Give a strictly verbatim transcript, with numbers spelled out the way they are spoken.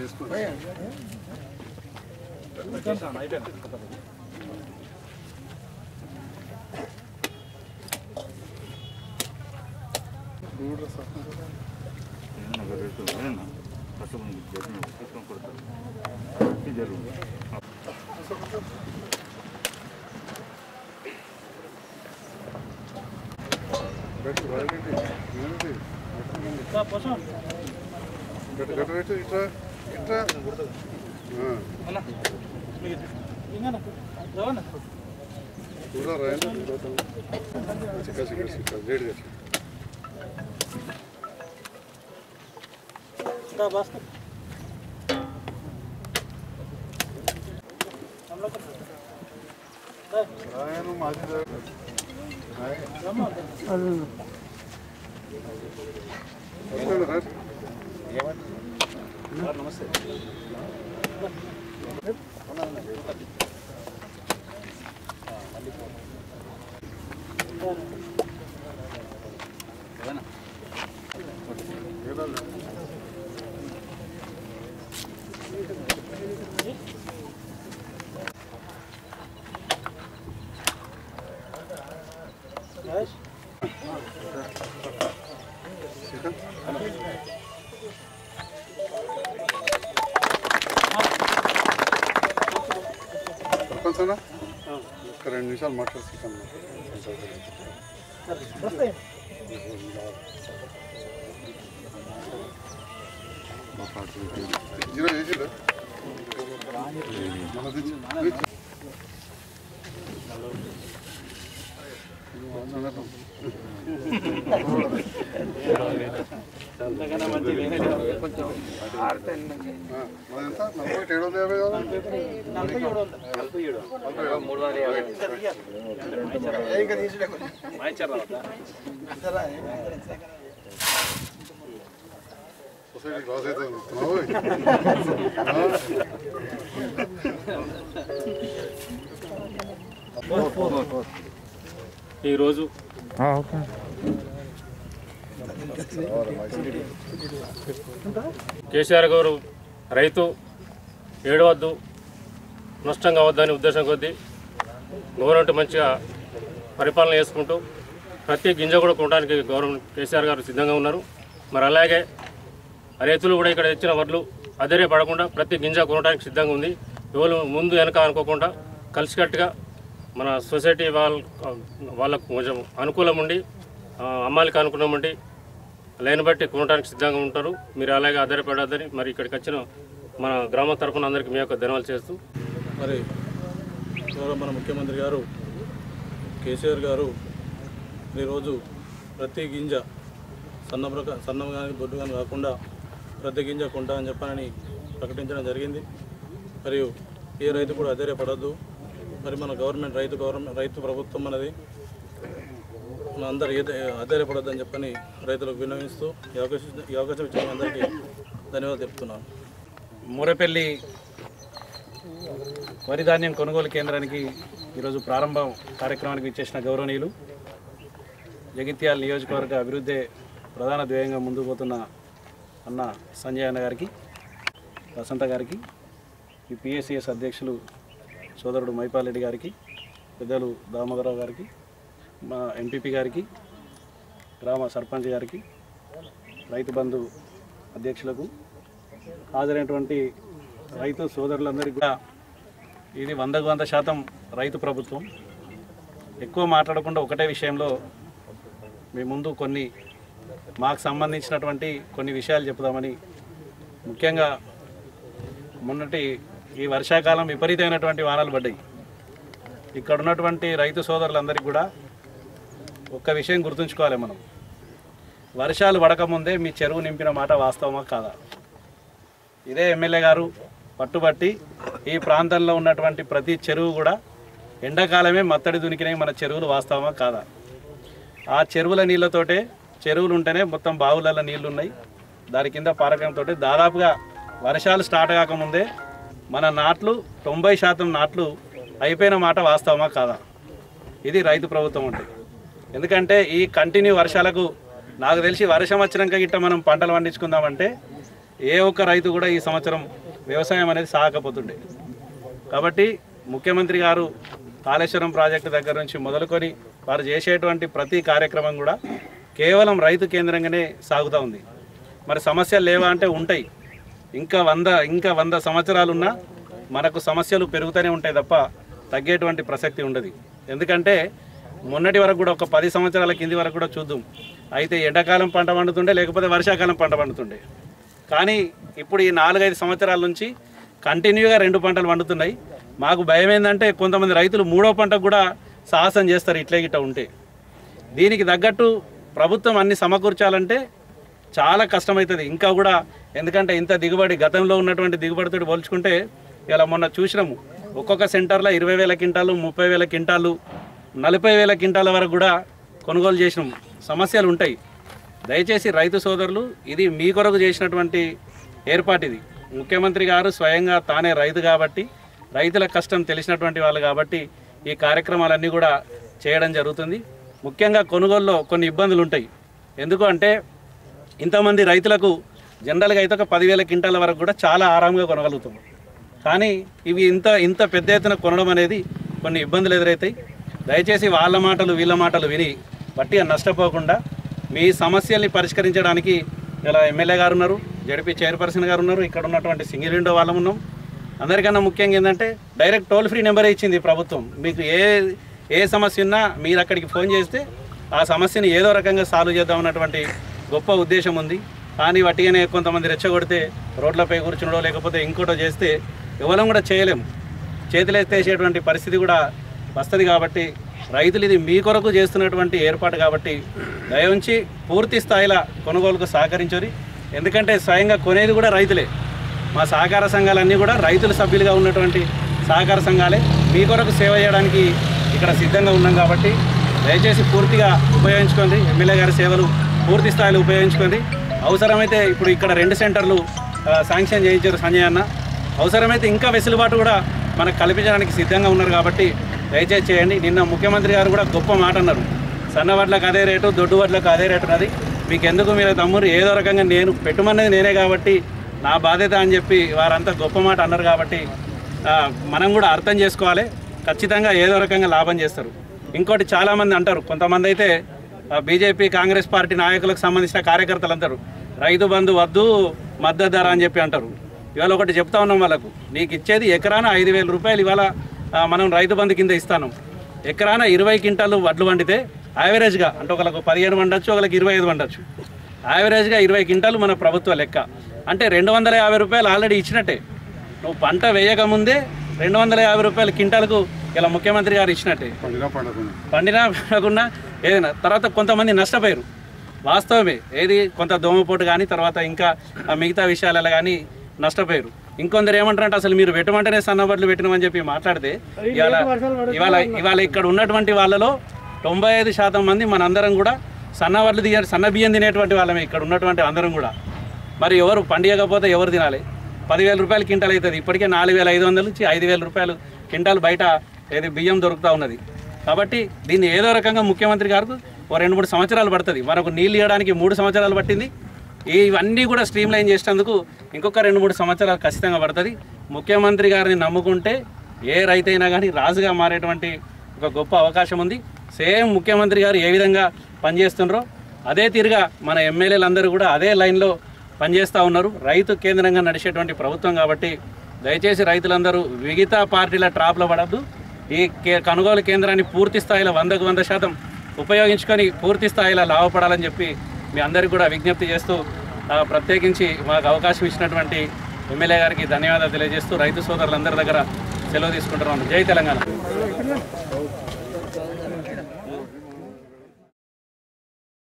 नमस्ते రెండు నిమిషాలు మాట్లాడుతున్నాను జీరో చేసి నలభై ఏడు వందల యాభై సొసైటీ లాస్ అవుతుంది ఈరోజు కేసీఆర్ గారు రైతు ఏడవద్దు నష్టం కావద్దని ఉద్దేశం కొద్దీ గవర్నమెంట్ మంచిగా పరిపాలన చేసుకుంటూ ప్రతి గింజ కూడా కొనడానికి గవర్నమెంట్ కేసీఆర్ గారు సిద్ధంగా ఉన్నారు. మరి అలాగే రైతులు కూడా ఇక్కడ తెచ్చిన వడ్లు అదేరే పడకుండా ప్రతి గింజ కొనడానికి సిద్ధంగా ఉంది. ఎవరు ముందు వెనక అనుకోకుండా కలిసికట్టుగా మన సొసైటీ వాళ్ళ వాళ్ళకు కొంచెం అనుకూలం ఉండి అమ్మాలికి అనుకూలం ఉండి లైన్ బట్టి కొనడానికి సిద్ధంగా ఉంటారు. మీరు అలాగే ఆధారపడద్దని మరి ఇక్కడికి వచ్చిన మన గ్రామ తరఫున అందరికీ మీ యొక్క ధన్యవాదాలు చేస్తూ మరి మన ముఖ్యమంత్రి గారు కేసీఆర్ గారు ఈరోజు ప్రతి గింజ సన్న ప్రక సన్నం కానీ బొడ్డు కానీ కాకుండా ప్రతి గింజ కొంటా అని చెప్పానని ప్రకటించడం జరిగింది. మరియు ఏ రైతు కూడా ఆధారపడద్దు. మరి మన గవర్నమెంట్ రైతు గవర్నమెంట్ రైతు ప్రభుత్వం అనేది మన అందరు ఏ ఆధారపడద్దు అని చెప్పని రైతులకు విన్నవిస్తూ ఈ అవకాశం ఈ అవకాశం ఇచ్చిన అందరికీ ధన్యవాదాలు చెప్తున్నాను. మూరపల్లి వరి ధాన్యం కొనుగోలు కేంద్రానికి ఈరోజు ప్రారంభం కార్యక్రమానికి ఇచ్చేసిన గౌరవనీయులు జగిత్యాల నియోజకవర్గ అభివృద్ధి ప్రధాన ధ్యేయంగా ముందుకు పోతున్న అన్న సంజయ్ అన్న గారికి, వసంత గారికి, ఈ పిఎస్సిఎస్ అధ్యక్షులు సోదరుడు మైపాలరెడ్డి గారికి, పెద్దలు దామోదరరావు గారికి, మా ఎంపీపీ గారికి, గ్రామ సర్పంచ్ గారికి, రైతు బంధు అధ్యక్షులకు, హాజరైనటువంటి రైతు సోదరులందరికీ కూడా ఇది వందకు వంద శాతం రైతు ప్రభుత్వం. ఎక్కువ మాట్లాడకుండా ఒకటే విషయంలో మీ ముందు కొన్ని మాకు సంబంధించినటువంటి కొన్ని విషయాలు చెప్దామని, ముఖ్యంగా మొన్నటి ఈ వర్షాకాలం విపరీతమైనటువంటి వానలు పడ్డాయి. ఇక్కడ ఉన్నటువంటి రైతు సోదరులందరికీ కూడా ఒక్క విషయం గుర్తుంచుకోవాలి. మనం వర్షాలు పడకముందే మీ చెరువు నింపిన మాట వాస్తవమా కాదా? ఇదే ఎమ్మెల్యే గారు పట్టుబట్టి ఈ ప్రాంతంలో ఉన్నటువంటి ప్రతి చెరువు కూడా ఎండాకాలమే మత్తడి దునికినాయి మన చెరువులు వాస్తవమా కాదా? ఆ చెరువుల నీళ్ళతోటే చెరువులు ఉంటేనే మొత్తం బావులలో నీళ్లు ఉన్నాయి. దాని కింద పారకంతో దాదాపుగా వర్షాలు స్టార్ట్ కాకముందే మన నాట్లు తొంభై శాతం నాట్లు అయిపోయిన మాట వాస్తవమా కాదా? ఇది రైతు ప్రభుత్వం అంటే. ఎందుకంటే ఈ కంటిన్యూ వర్షాలకు నాకు తెలిసి వర్షం వచ్చినాక గిట్ట మనం పంటలు పండించుకుందామంటే ఏ ఒక్క రైతు కూడా ఈ సంవత్సరం వ్యవసాయం అనేది సాగకపోతుండే. కాబట్టి ముఖ్యమంత్రి గారు కాళేశ్వరం ప్రాజెక్టు దగ్గర నుంచి మొదలుకొని వారు చేసేటువంటి ప్రతి కార్యక్రమం కూడా కేవలం రైతు కేంద్రంగానే సాగుతూ ఉంది. మరి సమస్యలు లేవా అంటే ఉంటాయి. ఇంకా వంద ఇంకా వంద సంవత్సరాలున్నా మనకు సమస్యలు పెరుగుతూనే ఉంటాయి తప్ప తగ్గేటువంటి ప్రసక్తి ఉండదు. ఎందుకంటే మొన్నటి వరకు కూడా ఒక పది సంవత్సరాల కింది వరకు కూడా చూద్దాం, అయితే ఎండాకాలం పంట పండుతుండే, లేకపోతే వర్షాకాలం పంట పండుతుండే. కానీ ఇప్పుడు ఈ నాలుగైదు సంవత్సరాల నుంచి కంటిన్యూగా రెండు పంటలు పండుతున్నాయి. మాకు భయం ఏంటంటే కొంతమంది రైతులు మూడో పంటకు కూడా సాహసం చేస్తారు ఇట్లే గిట్ట ఉంటే. దీనికి తగ్గట్టు ప్రభుత్వం అన్ని సమకూర్చాలంటే చాలా కష్టమవుతుంది ఇంకా కూడా. ఎందుకంటే ఇంత దిగుబడి గతంలో ఉన్నటువంటి దిగుబడితో పోల్చుకుంటే ఇలా మొన్న చూసినాము, ఒక్కొక్క సెంటర్లో ఇరవై వేల క్వింటాలు, ముప్పై వేల క్వింటాలు, నలభై వేల క్వింటాల వరకు కూడా కొనుగోలు చేసినాము. సమస్యలు ఉంటాయి. దయచేసి రైతు సోదరులు, ఇది మీ కొరకు చేసినటువంటి ఏర్పాటు. ఇది ముఖ్యమంత్రి గారు స్వయంగా తానే రైతు కాబట్టి, రైతుల కష్టం తెలిసినటువంటి వాళ్ళు కాబట్టి ఈ కార్యక్రమాలన్నీ కూడా చేయడం జరుగుతుంది. ముఖ్యంగా కొనుగోలులో కొన్ని ఇబ్బందులు ఉంటాయి. ఎందుకు అంటే ఇంతమంది రైతులకు జనరల్గా అయితే ఒక పదివేల క్వింటాల వరకు కూడా చాలా ఆరాంగా కొనగలుగుతాం. కానీ ఇవి ఇంత ఇంత పెద్ద ఎత్తున కొనడం అనేది కొన్ని ఇబ్బందులు ఎదురవుతాయి. దయచేసి వాళ్ళ మాటలు వీళ్ళ మాటలు విని వట్టిగా నష్టపోకుండా మీ సమస్యల్ని పరిష్కరించడానికి ఇలా ఎమ్మెల్యే గారు ఉన్నారు, జడ్పీ చైర్పర్సన్ గారు ఉన్నారు, ఇక్కడ ఉన్నటువంటి సింగిల్ విండో వాళ్ళం ఉన్నాం. అందరికన్నా ముఖ్యంగా ఏంటంటే డైరెక్ట్ టోల్ ఫ్రీ నెంబరే ఇచ్చింది ప్రభుత్వం. మీకు ఏ ఏ సమస్య ఉన్నా మీరు అక్కడికి ఫోన్ చేస్తే ఆ సమస్యని ఏదో రకంగా సాల్వ్ చేద్దాం అన్నటువంటి గొప్ప ఉద్దేశం ఉంది. కానీ వట్టిగానే కొంతమంది రెచ్చగొడితే రోడ్లపై కూర్చునడో లేకపోతే ఇంకోటో చేస్తే ఎవరం కూడా చేయలేము. చేతులెత్తేసేటువంటి పరిస్థితి కూడా వస్తుంది. కాబట్టి రైతులు ఇది మీ కొరకు చేస్తున్నటువంటి ఏర్పాటు కాబట్టి దయవుంచి పూర్తి స్థాయిలో కొనుగోలుకు సహకరించారు. ఎందుకంటే స్వయంగా కొనేది కూడా రైతులే. మా సహకార సంఘాలన్నీ కూడా రైతుల సభ్యులుగా ఉన్నటువంటి సహకార సంఘాలే. మీ కొరకు సేవ చేయడానికి ఇక్కడ సిద్ధంగా ఉన్నాం కాబట్టి దయచేసి పూర్తిగా ఉపయోగించుకోండి. ఎమ్మెల్యే గారి సేవలు పూర్తి స్థాయిలో ఉపయోగించుకోండి. అవసరమైతే ఇప్పుడు ఇక్కడ రెండు సెంటర్లు శాంక్షన్ చేయించారు సంజయ్ అన్న. అవసరమైతే ఇంకా వెసులుబాటు కూడా మనకు కల్పించడానికి సిద్ధంగా ఉన్నారు కాబట్టి దయచేసి చేయండి. నిన్న ముఖ్యమంత్రి గారు కూడా గొప్ప మాట అన్నారు, సన్న వడ్లకు అదే రేటు, దొడ్డు వడ్లకు అదే రేటు ఉన్నది, మీకు ఎందుకు మీరు తమ్ముడు ఏదో రకంగా నేను పెట్టుమన్నది నేనే కాబట్టి నా బాధ్యత అని చెప్పి వారంతా గొప్ప మాట అన్నారు. కాబట్టి మనం కూడా అర్థం చేసుకోవాలి, ఖచ్చితంగా ఏదో రకంగా లాభం చేస్తారు. ఇంకోటి చాలామంది అంటారు, కొంతమంది అయితే బీజేపీ కాంగ్రెస్ పార్టీ నాయకులకు సంబంధించిన కార్యకర్తలు అంటారు రైతు బంధు వద్దు మద్దతు ధర అని చెప్పి అంటారు. ఇవాళ ఒకటి చెప్తా ఉన్నాం వాళ్ళకు, నీకు ఇచ్చేది ఎకరాన ఐదు వేల రూపాయలు ఇవాళ మనం రైతు బంధు కింద ఇస్తాను. ఎకరాన ఇరవై క్వింటాలు వడ్లు వండితే యావరేజ్గా అంటే ఒకరికి పదిహేను వండొచ్చు, ఒకరికి ఇరవై ఐదు వండొచ్చు. యావరేజ్గా ఇరవై క్వింటాలు మన ప్రభుత్వ లెక్క అంటే రెండు వందల యాభై రూపాయలు ఆల్రెడీ ఇచ్చినట్టే. నువ్వు పంట వేయకముందే రెండు వందల యాభై రూపాయల క్వింటాలకు ఇలా ముఖ్యమంత్రి గారు ఇచ్చినట్టే. పండినా పండకుండా ఏదైనా తర్వాత కొంతమంది నష్టపోయారు, వాస్తవమే. ఏది కొంత దోమపోటు కానీ తర్వాత ఇంకా మిగతా విషయాలలో కానీ నష్టపోయారు. ఇంకొందరు ఏమంటారంటే అసలు మీరు పెట్టమంటేనే సన్నబడ్లు పెట్టినామని చెప్పి మాట్లాడితే ఇవాళ ఇవాళ ఇవాళ ఇక్కడ ఉన్నటువంటి వాళ్ళలో తొంభై ఐదు శాతం మంది మనందరం కూడా సన్నబడ్లు తినే సన్న బియ్యం తినేటువంటి వాళ్ళమే ఇక్కడ ఉన్నటువంటి అందరం కూడా. మరి ఎవరు పండియకపోతే ఎవరు తినాలి? పదివేల రూపాయలు క్వింటాల్ అవుతుంది. ఇప్పటికే నాలుగు వేల ఐదు వందల నుంచి ఐదు వేల రూపాయలు క్వింటాల్ బయట ఏది బియ్యం దొరుకుతూ ఉన్నది. కాబట్టి దీన్ని ఏదో రకంగా ముఖ్యమంత్రి గారికి ఓ రెండు మూడు సంవత్సరాలు పడుతుంది. మనకు నీళ్ళు ఇవ్వడానికి మూడు సంవత్సరాలు పట్టింది. ఇవన్నీ కూడా స్ట్రీమ్ లైన్ చేసేందుకు ఇంకొక రెండు మూడు సంవత్సరాలు ఖచ్చితంగా పడుతుంది. ముఖ్యమంత్రి గారిని నమ్ముకుంటే ఏ రైతైనా కానీ రాజుగా మారేటువంటి ఒక గొప్ప అవకాశం ఉంది. సేమ్ ముఖ్యమంత్రి గారు ఏ విధంగా పనిచేస్తున్నారో అదే తీరుగా మన ఎమ్మెల్యేలందరూ కూడా అదే లైన్లో పనిచేస్తూ ఉన్నారు. రైతు కేంద్రంగా నడిచేటువంటి ప్రభుత్వం కాబట్టి దయచేసి రైతులందరూ మిగతా పార్టీల ట్రాప్లో పడద్దు. ఈ కొనుగోలు కేంద్రాన్ని పూర్తి స్థాయిలో వందకు వంద శాతం ఉపయోగించుకొని పూర్తి స్థాయిలో లాభపడాలని చెప్పి మీ అందరికీ కూడా విజ్ఞప్తి చేస్తూ ప్రత్యేకించి మాకు అవకాశం ఇచ్చినటువంటి ఎమ్మెల్యే గారికి ధన్యవాదాలు తెలియజేస్తూ రైతు సోదరులందరి దగ్గర సెలవు తీసుకుంటున్నాను. జై తెలంగాణ.